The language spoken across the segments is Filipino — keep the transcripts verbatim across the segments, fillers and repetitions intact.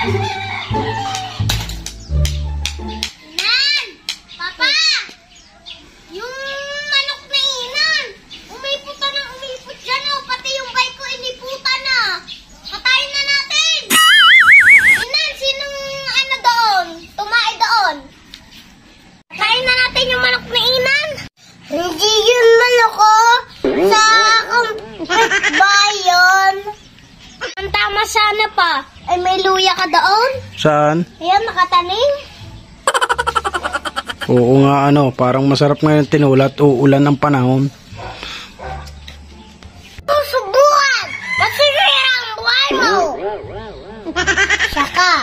Inan! Papa! Yung manok na inan! Umiputan na umipot dyan oh! Pati yung bike ko iniputan na! Patayin na natin! Inan! Sinong ano doon? Tumae doon? Patayin na natin yung manok na inan! Hindi yun manok oh! Sa bayon! Ang tama sana pa! Ay may luya ka doon? Saan? Ayan, nakatanim. Oo nga ano, parang masarap ngayon tinulat, uulan ng panahon. Susubukan! Masisira ang buhay mo! Saka.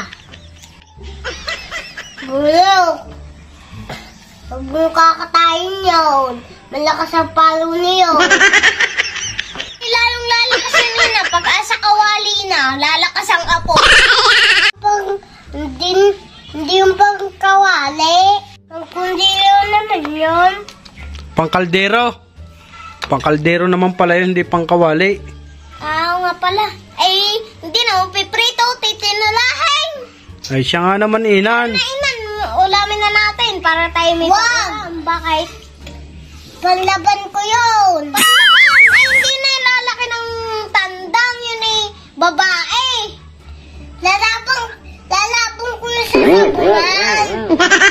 Bulok. Huwag mo kakatayin yun. Malakas ang palo niyo. Lalong lalakas yun na. Pag-asa kawali na, lalakas ang apo. Pag hindi, hindi yung pagkawali. Kundi yun naman yun. Pangkaldero. Pangkaldero naman pala yun, hindi pangkawali. Ah, nga pala. Ay, hindi na, piprito, titinulahin. Ay siya nga naman inan. Na inan, ulamin na natin para tayo may pagkalam. Bakit? Panlaban ko yun. Panlaban? Ay, hindi na lalaki ng tandang yun eh. Babae. Lalabang, lalabang ko na sa labuan.